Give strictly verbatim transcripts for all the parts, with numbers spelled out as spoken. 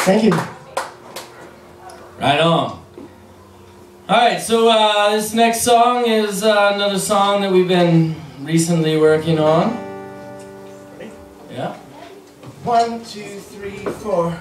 Thank you. Right on. Alright, so uh, this next song is uh, another song that we've been recently working on. Ready? Yeah. One, two, three, four.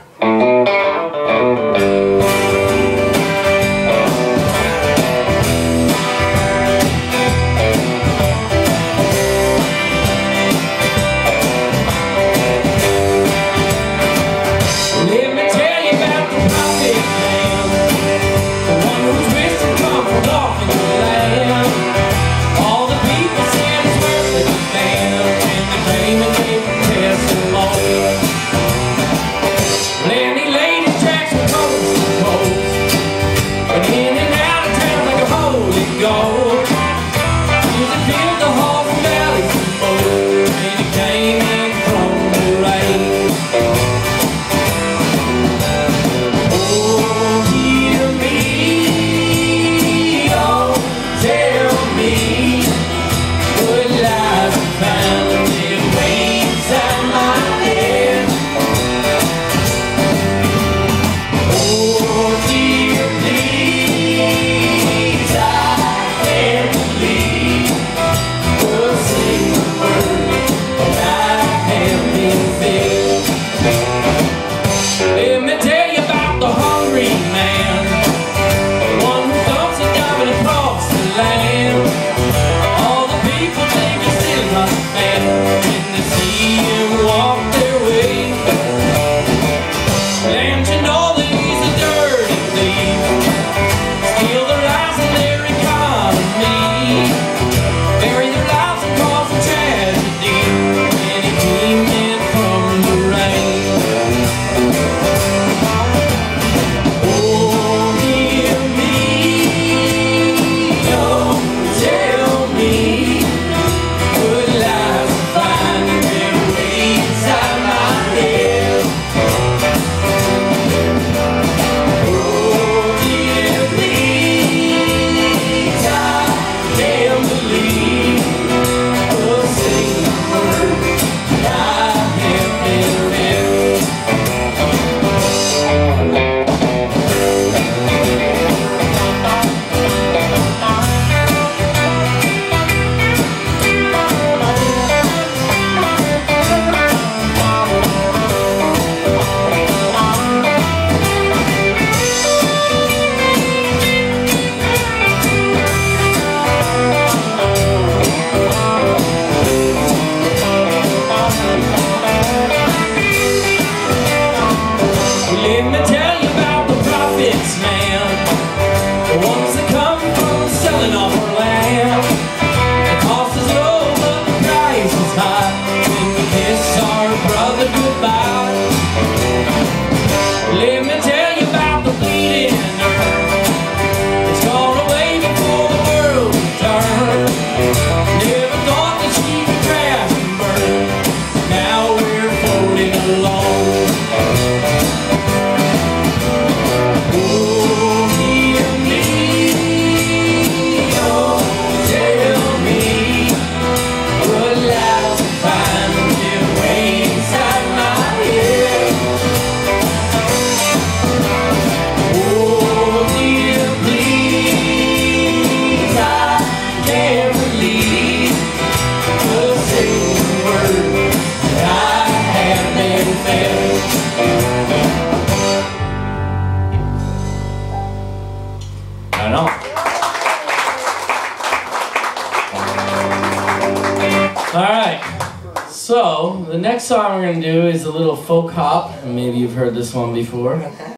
Alright, so the next song we're going to do is a little folk hop. Maybe you've heard this one before.